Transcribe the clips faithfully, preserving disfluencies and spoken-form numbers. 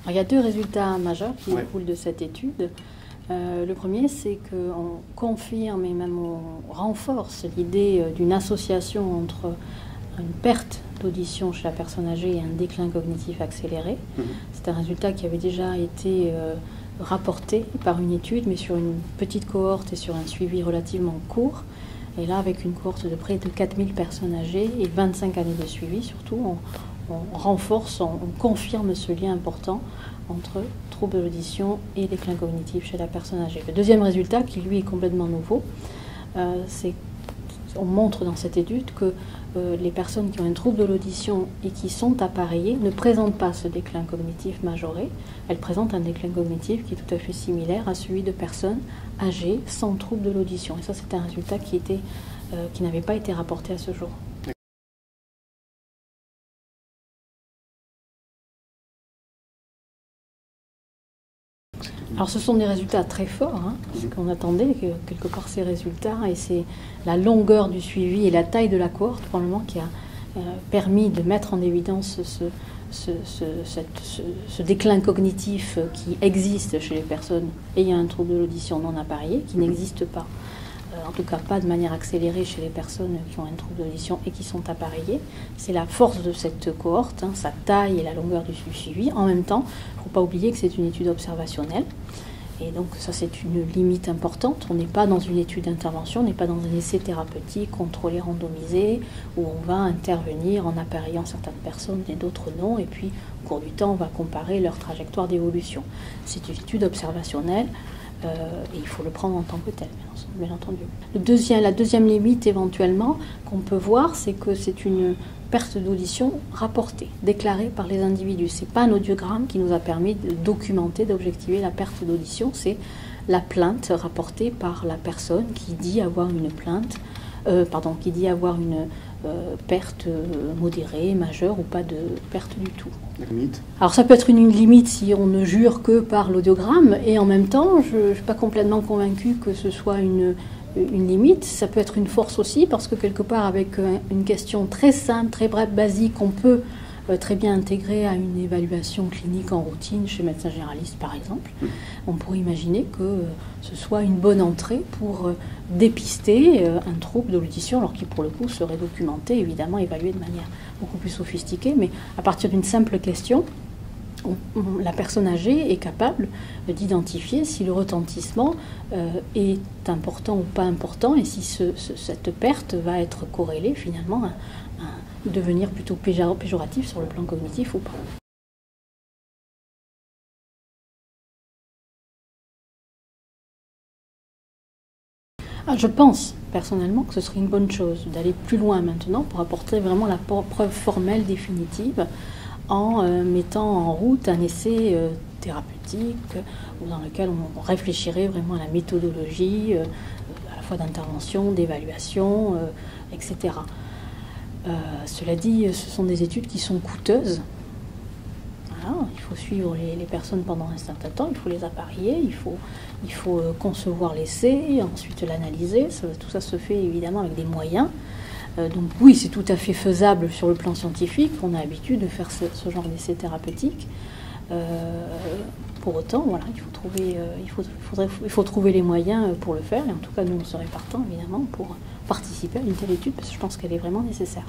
Alors, il y a deux résultats majeurs qui Ouais. découlent de cette étude. Euh, le premier, c'est qu'on confirme et même on renforce l'idée d'une association entre une perte d'audition chez la personne âgée et un déclin cognitif accéléré. Mmh. C'est un résultat qui avait déjà été euh, rapporté par une étude, mais sur une petite cohorte et sur un suivi relativement court. Et là, avec une cohorte de près de quatre mille personnes âgées et vingt-cinq années de suivi, surtout, on, on renforce, on, on confirme ce lien important entre troubles de l'audition et déclin cognitif chez la personne âgée. Le deuxième résultat, qui lui est complètement nouveau, euh, c'est qu'on montre dans cette étude que euh, les personnes qui ont un trouble de l'audition et qui sont appareillées ne présentent pas ce déclin cognitif majoré. Elles présentent un déclin cognitif qui est tout à fait similaire à celui de personnes âgées sans trouble de l'audition. Et ça, c'est un résultat qui, était, euh, qui n'avait pas été rapporté à ce jour. Alors ce sont des résultats très forts, hein, ce qu'on attendait, que, quelque part ces résultats, et c'est la longueur du suivi et la taille de la cohorte probablement qui a euh, permis de mettre en évidence ce, ce, ce, cette, ce, ce déclin cognitif qui existe chez les personnes ayant un trouble de l'audition non appareillé, qui n'existe pas, euh, en tout cas pas de manière accélérée chez les personnes qui ont un trouble de l'audition et qui sont appareillées. C'est la force de cette cohorte, hein, sa taille et la longueur du suivi. En même temps, il ne faut pas oublier que c'est une étude observationnelle. Et donc ça, c'est une limite importante. On n'est pas dans une étude d'intervention, on n'est pas dans un essai thérapeutique contrôlé, randomisé, où on va intervenir en appareillant certaines personnes et d'autres non. Et puis, au cours du temps, on va comparer leur trajectoire d'évolution. C'est une étude observationnelle euh, et il faut le prendre en tant que tel, bien entendu. Le deuxième, la deuxième limite, éventuellement, qu'on peut voir, c'est que c'est une perte d'audition rapportée, déclarée par les individus. Ce n'est pas un audiogramme qui nous a permis de documenter, d'objectiver la perte d'audition, c'est la plainte rapportée par la personne qui dit avoir une plainte, euh, pardon, qui dit avoir une euh, perte modérée, majeure ou pas de perte du tout. La limite. Alors ça peut être une, une limite si on ne jure que par l'audiogramme, et en même temps, je ne suis pas complètement convaincue que ce soit une une limite. Ça peut être une force aussi, parce que quelque part, avec une question très simple, très brève, basique, on peut très bien intégrer à une évaluation clinique en routine chez médecin généraliste, par exemple. On pourrait imaginer que ce soit une bonne entrée pour dépister un trouble de l'audition, alors qui, pour le coup, serait documenté, évidemment, évalué de manière beaucoup plus sophistiquée, mais à partir d'une simple question, On, on, la personne âgée est capable d'identifier si le retentissement euh, est important ou pas important, et si ce, ce, cette perte va être corrélée finalement à, à devenir plutôt péjoratif sur le plan cognitif ou pas. Ah, je pense personnellement que ce serait une bonne chose d'aller plus loin maintenant pour apporter vraiment la preuve formelle définitive, en euh, mettant en route un essai euh, thérapeutique euh, dans lequel on réfléchirait vraiment à la méthodologie, euh, à la fois d'intervention, d'évaluation, euh, et cetera. Euh, cela dit, ce sont des études qui sont coûteuses. Voilà, il faut suivre les, les personnes pendant un certain temps, il faut les appareiller, il faut, il faut euh, concevoir l'essai, ensuite l'analyser. Ça, tout ça se fait évidemment avec des moyens. Donc oui, c'est tout à fait faisable sur le plan scientifique. On a l'habitude de faire ce, ce genre d'essai thérapeutique. Euh, pour autant, voilà, il faut trouver, euh, il faut, faudrait, il faut trouver les moyens pour le faire. Et en tout cas, nous, on serait partants, évidemment, pour participer à une telle étude, parce que je pense qu'elle est vraiment nécessaire.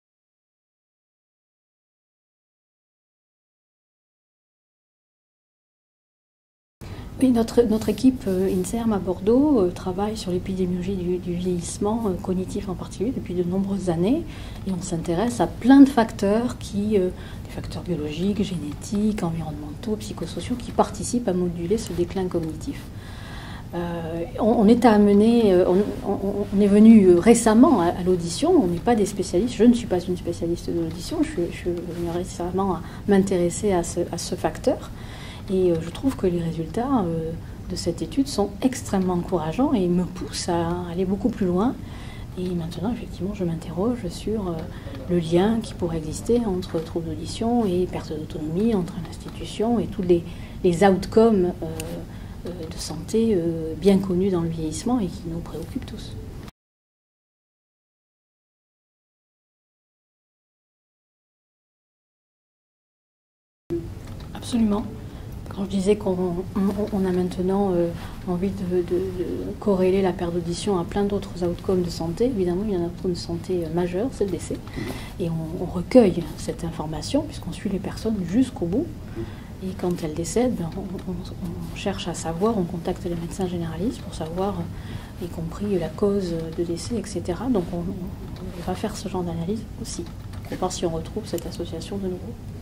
Oui, notre, notre équipe euh, INSERM à Bordeaux euh, travaille sur l'épidémiologie du, du vieillissement euh, cognitif en particulier depuis de nombreuses années, et on s'intéresse à plein de facteurs, qui, euh, des facteurs biologiques, génétiques, environnementaux, psychosociaux, qui participent à moduler ce déclin cognitif. Euh, on, on est amené, on, on, on est venu récemment à, à l'audition. On n'est pas des spécialistes. Je ne suis pas une spécialiste de l'audition. Je suis, je suis venue récemment à m'intéresser à ce, à ce facteur. Et je trouve que les résultats de cette étude sont extrêmement encourageants et me poussent à aller beaucoup plus loin. Et maintenant, effectivement, je m'interroge sur le lien qui pourrait exister entre troubles d'audition et perte d'autonomie, entre l'institution et tous les, les outcomes de santé bien connus dans le vieillissement et qui nous préoccupent tous. Absolument. je disais qu'on on, on a maintenant euh, envie de, de, de corréler la perte d'audition à plein d'autres outcomes de santé. Évidemment, il y a un outcome de santé majeur, c'est le décès. Et on, on recueille cette information puisqu'on suit les personnes jusqu'au bout. Et quand elles décèdent, ben, on, on, on cherche à savoir, on contacte les médecins généralistes pour savoir, y compris la cause de décès, et cetera. Donc on, on va faire ce genre d'analyse aussi, pour voir si on retrouve cette association de nouveau.